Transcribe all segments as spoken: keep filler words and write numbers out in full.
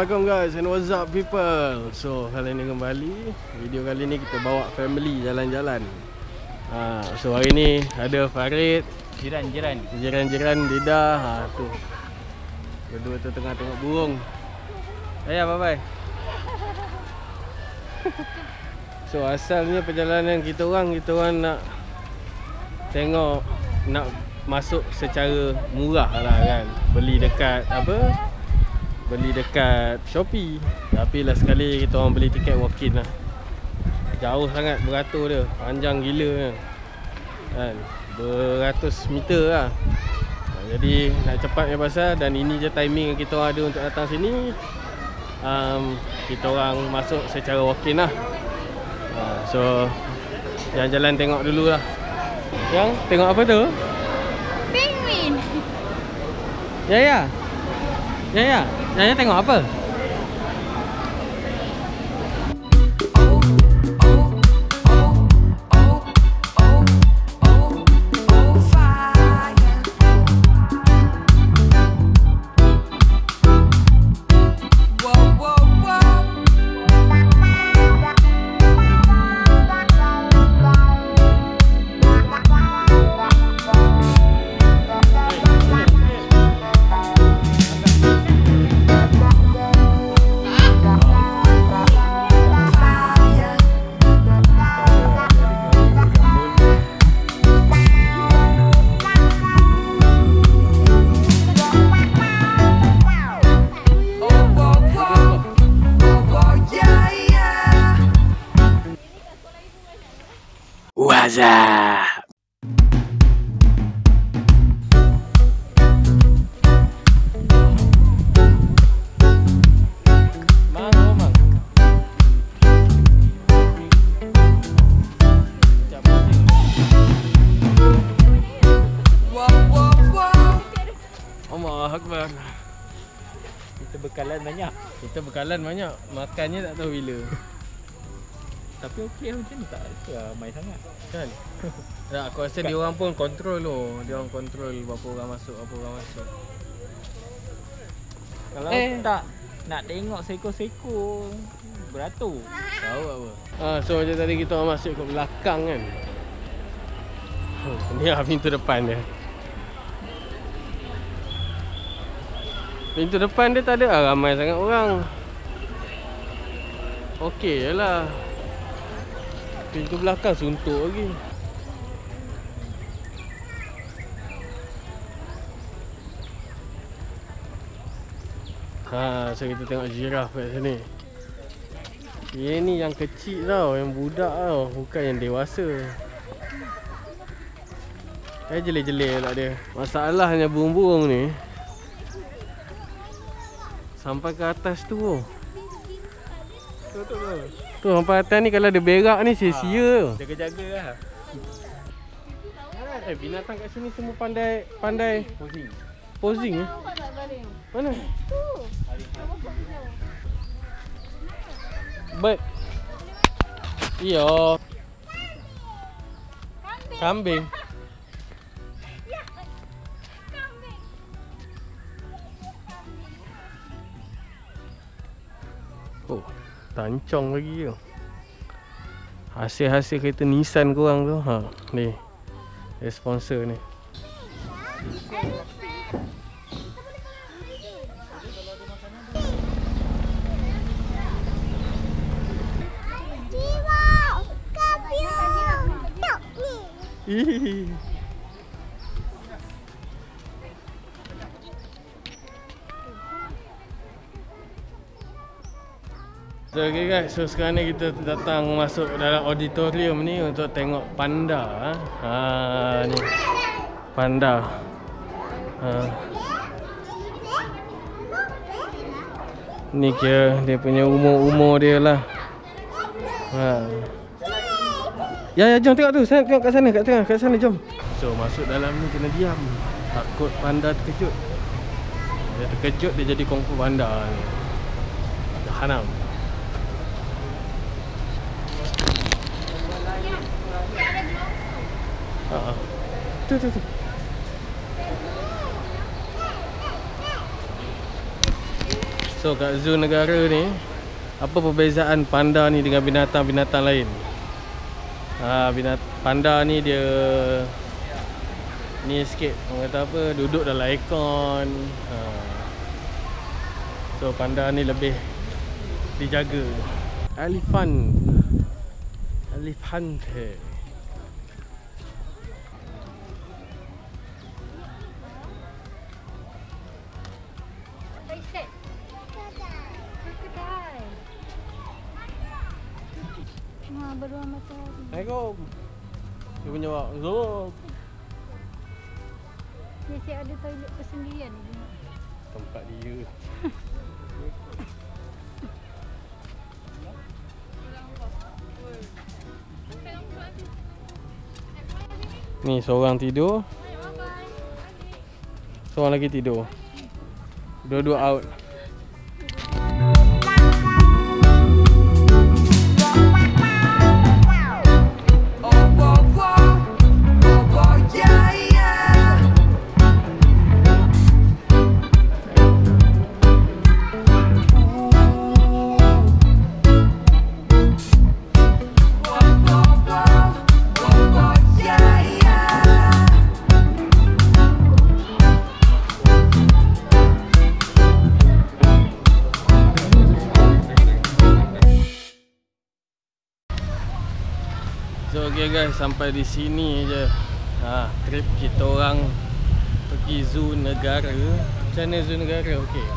Assalamualaikum guys and what's up people. So kali ni kembali, video kali ni kita bawa family jalan-jalan. ha, So hari ni ada Farid, Jiran-jiran Jiran-jiran Dida. ha, tu Berdua tu tengah tengok burung. Ayah bye-bye. So asalnya perjalanan kita orang Kita orang nak tengok, nak masuk secara murah lah kan. Beli dekat apa, beli dekat Shopee. Tapi lah sekali kita orang beli tiket walk-in lah. Jauh sangat, beratur dia, panjang gila kan, beratus meter lah. Jadi nak cepatnya pasal, dan ini je timing yang kita orang ada untuk datang sini. um, Kita orang masuk secara walk-in lah. uh, So jalan-jalan tengok dulu lah. Yang tengok apa tu? Penguin. Ya ya. Ya ya. Ya ya tengok apa? Wazah. Akbar. Kita bekalan banyak. Kita bekalan banyak, makannya tak tahu bila. Tapi okey lah macam ni, tak ramai sangat Kan? Tak, aku rasa dia orang pun kontrol loh. Dia orang kontrol berapa orang masuk, berapa orang masuk. Kalau Eh. tak nak tengok seko-seko beratur. Tahu apa. Ah, so macam tadi kita orang masuk ke belakang kan. Oh, ni lah pintu depan dia. Pintu depan dia tak ada lah ramai sangat orang. Okey je lah. Pintu belakang suntuk lagi. Ha, so kita tengok jiraf kat sini. Dia ni yang kecil tau, yang budak tau, bukan yang dewasa. Eh jelek-jelek pula dia. Masalahnya burung-burung ni sampai ke atas tu. Tu tu tu. Tu sampai atas ni, kalau ada berak ni sia-sia. Jaga-jaga lah. Eh binatang kat sini semua pandai pandai Posing. posing eh. Mana? Tu. Bird. Iya. Kambing. Oh, tancong lagi tu. Hasil-hasil kereta Nissan korang tu. Ha, ni. Dia sponsor ni. Ih. So okay guys, so sekarang ni kita datang masuk dalam auditorium ni untuk tengok panda. Ha, ni panda. Ha. Ni kira dia punya umur-umur dia lah. Ha. Ya ya jom tengok tu, saya tengok kat sana, kat tengah, kat sana jom. So masuk dalam ni kena diam. Takut panda terkejut. Dia terkejut dia jadi kungfu panda ni. Jahanam. Ha. Tu tu tu. So So kat zoo negara ni, apa perbezaan panda ni dengan binatang-binatang lain? Ha, binat panda ni dia ni sikit, orang kata apa, duduk dalam aircon. Ha. So panda ni lebih dijaga. Elephant. Elefante. Ha, berdua macam Assalamualaikum. Dia punya awak Zoom. dia siap ada toilet persendirian ni. Tempat dia. Ni seorang tidur, seorang lagi tidur. Dua-dua out. So okay guys, sampai di sini je. Ha, trip kita orang pergi zoo negara. Macam mana zoo negara? Okey.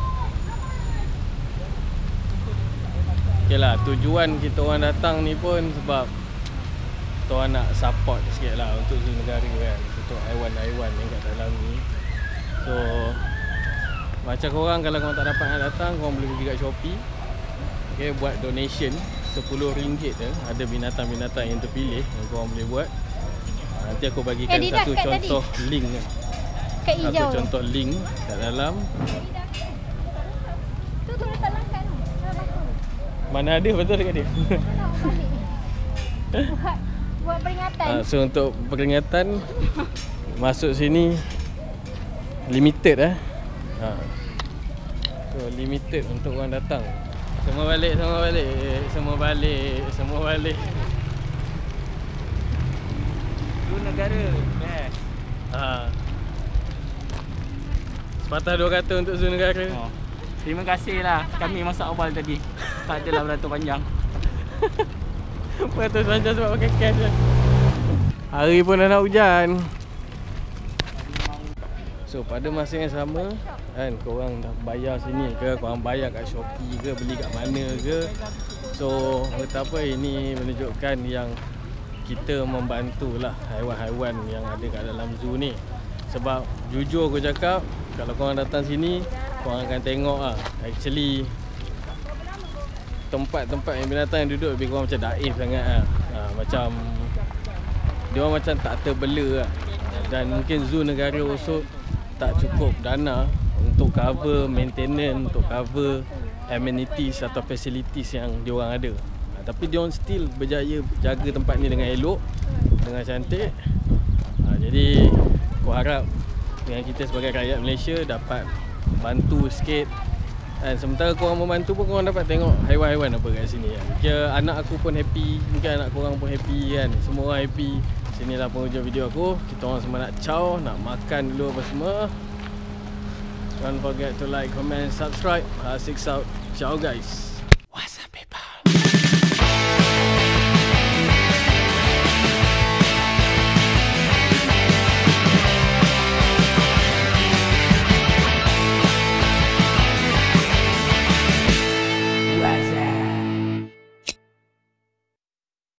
Okey lah, tujuan kita orang datang ni pun sebab kita orang nak support sikit lah untuk zoo negara kan, untuk haiwan-haiwan yang kat dalam ni. So macam korang, kalau korang tak dapat nak datang, korang boleh pergi kat Shopee. Okay, buat donation sepuluh ringgit je. Ada binatang-binatang yang terpilih yang korang boleh buat. ha, Nanti aku bagikan eh, satu dah, contoh tadi. link kat Satu hijau contoh link kat dalam. tu tu letak langkan tu. Mana ada, betul dekat dia. buat, buat peringatan. ha, So untuk peringatan masuk sini limited eh. ha. So limited untuk orang datang. Semua balik, semua balik, semua balik, semua balik. Zoo negara. Best. Ha. Sepatah dua kata untuk zoo negara. Oh. Terima kasih lah. Kami masak awal tadi. Tak adalah beratur panjang. Beratur panjang sebab pakai cash je. Hari pun dah nak hujan. So pada masa yang sama kan, korang dah bayar sini ke, korang bayar kat Shopee ke, beli kat mana ke. So betapa ini menunjukkan yang kita membantulah haiwan-haiwan yang ada kat dalam zoo ni. Sebab jujur aku cakap, kalau korang datang sini, korang akan tengok lah, actually tempat-tempat yang binatang yang duduk lebih kurang macam daif sangat lah. ha, Macam dia orang macam tak terbela lah. Dan mungkin zoo negara also tak cukup dana untuk cover maintenance, untuk cover amenities atau facilities yang diorang ada. ha, Tapi diorang still berjaya jaga tempat ni dengan elok, dengan cantik. ha, Jadi aku harap dengan kita sebagai rakyat Malaysia dapat bantu sikit. Dan sementara korang membantu pun, korang dapat tengok haiwan-haiwan apa kat sini kan. Kira anak aku pun happy, mungkin anak korang pun happy kan. Semua orang happy. Sinilah penghujung video aku. Kita orang semua nak chow, nak makan dulu apa semua. Don't forget to like, comment, subscribe. Six out. Ciao guys.